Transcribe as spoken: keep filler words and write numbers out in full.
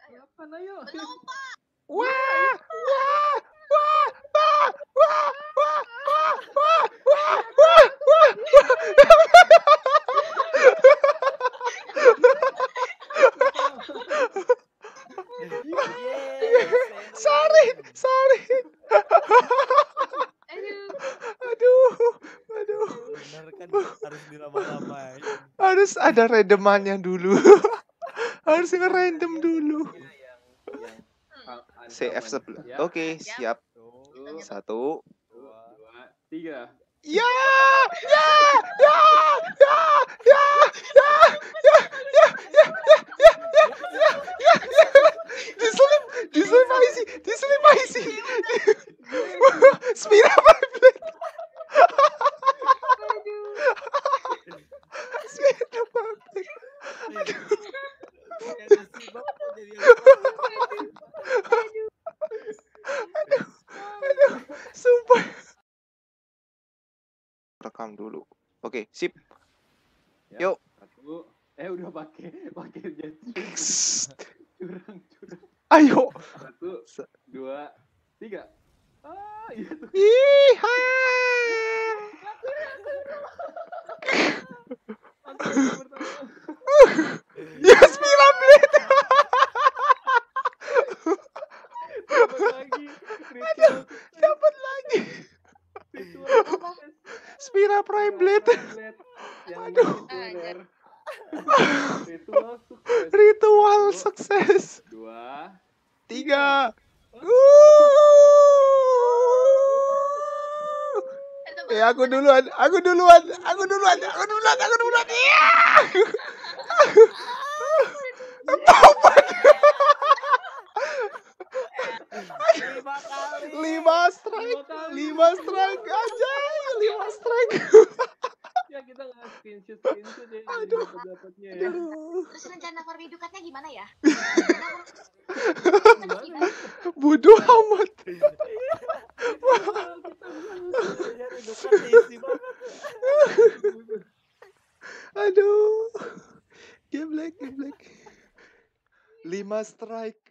Delapan, ayo. Belum, Pak. Wah, wah, wah, wah, wah, wah, wah, wah, wah, wah, wah. Sorry, sorry. Aduh, aduh. Bener kan harus dilama-lamain. Harus ada randomannya dulu. Harus ngerandom dulu. C F sebelas. Oke, siap. Satu, Dua, tiga. ya, ya, ya, ya, ya, ya, ya, ya, ya, ya, ya, ya, ya, ya. Diselip, diselip Aisi, diselip Aisi. Spira Beyblade. Spira Beyblade. Aduh, aduh, sumpah. Rekam dulu. Oke, sip. Ya, Yuk. Satu. Eh udah pakai pakai jet curang curang. Ayo. Satu, dua, tiga. Ah, iya tuh. Iha. Ya, Spira Blade. Dapat lagi. Aduh, dapat lagi. Spira Prime Blade. Aduh. Ritual sukses. Ritual sukses. Dua, Tiga. Eh, aku duluan, aku duluan, aku duluan, aku duluan, aku duluan. Iya. Topan. Lima kali. Lima strike, lima strike aja, lima strike. Ya kita nggak screenshot screenshot ya. Aduh. Dapatnya ya. Terus rencana Farmidukatnya gimana ya? Bodoh amat. Aduh. Game black, game black. Lima strike.